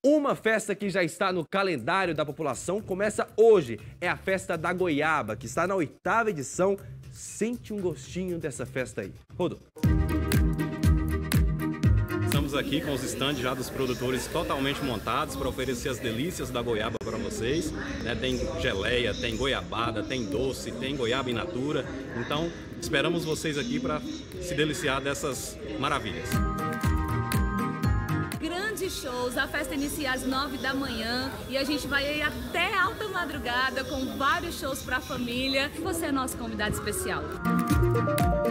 Uma festa que já está no calendário da população começa hoje. É a Festa da Goiaba, que está na 8ª edição. Sente um gostinho dessa festa aí. Rodou. Estamos aqui com os estandes já dos produtores totalmente montados para oferecer as delícias da goiaba para vocês. Tem geleia, tem goiabada, tem doce, tem goiaba in natura. Então, esperamos vocês aqui para se deliciar dessas maravilhas. Grandes shows, a festa inicia às 9 da manhã e a gente vai ir até alta madrugada com vários shows para a família. Você é nosso convidado especial.